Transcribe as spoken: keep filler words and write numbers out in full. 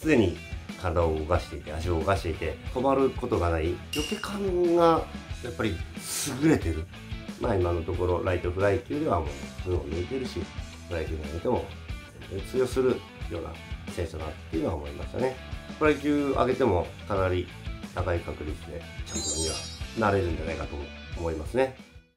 常に体を動かしていて、足を動かしていて、止まることがない、避け感がやっぱり優れてる。まあ今のところ、ライトフライ級ではもう、群を抜いてるし、フライ級に上げても、全然通用するような選手だなっていうのは思いましたね。フライ級上げても、かなり高い確率でチャンピオンにはなれるんじゃないかと思いますね。